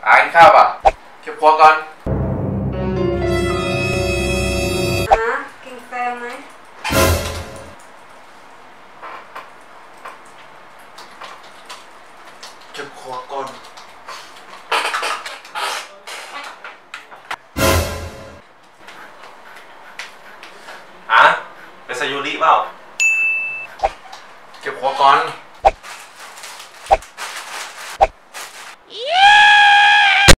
กินข้าวป่ะเก็บครัวก่อนกินกาแฟไหมเก็บครัวก่อนเป็นซายูริเปล่าเก็บครัวก่อน